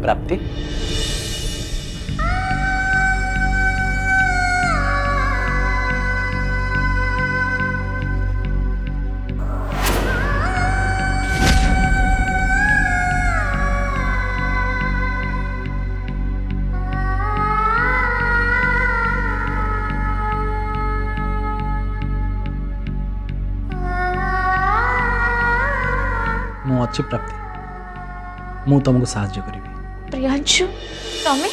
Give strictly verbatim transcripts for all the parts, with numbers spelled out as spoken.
प्राप्ति मु अच्छी प्राप्ति मु तुमको साहाय्य करी प्रियांशु तमे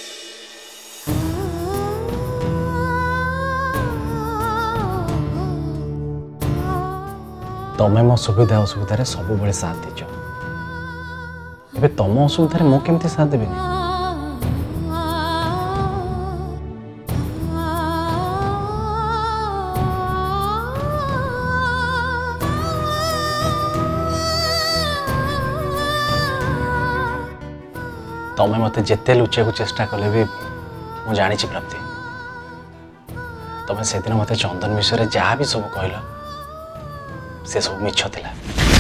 तमें मो सुविधा असुविधा सब बड़े साथ दीच ए तुम असुविधा मु केमती साथ देवी तमें मत जिते लुचा को चेष्टा कले भी मु जानी प्राप्ति तमें से दिन मत चंदन विषय जहाँ भी सब कहल से सब मिछ थिला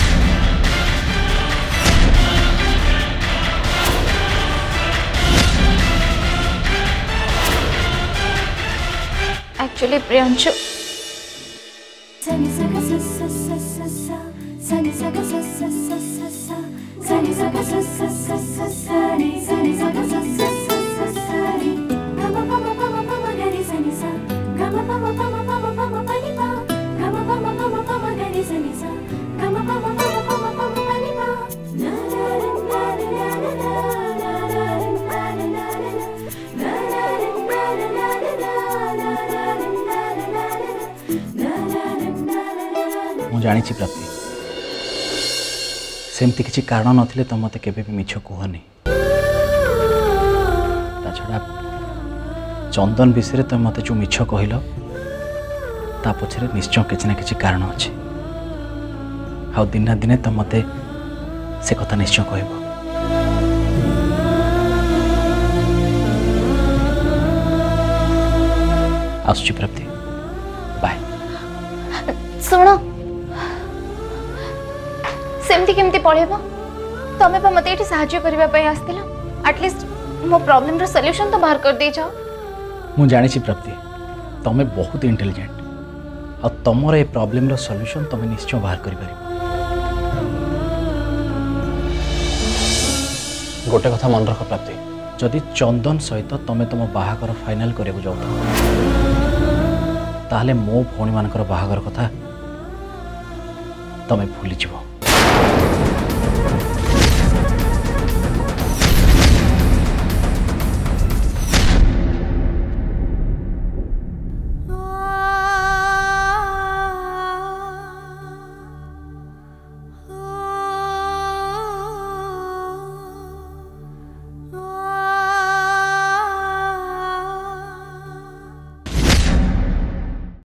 एक्चुअली प्रियांशु मु जानी प्राप्ति सेमती किसी कारण नथिले तो मत केबे भी मिछ कहनी ता छड़ा चंदन विषय तुम मत जो मिछ कहल ता पछरे निश्चय किसी ना किसी कारण अच्छे आ दिना दिने तो मत से कथा निश्चय कहब आसुची प्राप्ति बाय सुनो सेमती केमती पळेबो तमे पा मते एठी सहाय्य करबा पई आस्तिला एटलीस्ट मो प्रॉब्लम रो सॉल्यूशन तो बाहर कर दे जाओ मु जानि छी प्राप्ति तमे बहुत इंटेलिजेंट आ तमर ए प्रॉब्लम रो सॉल्यूशन तमे निश्चय बाहर करि पारिबो गोटे कथा मन रख प्राप्ति जदि चंदन सहित तमे तुम बाहागर फाइनल करबो जाउ ताहले मो भौणी मानकर बाहागर कथा तमे भूली जीवो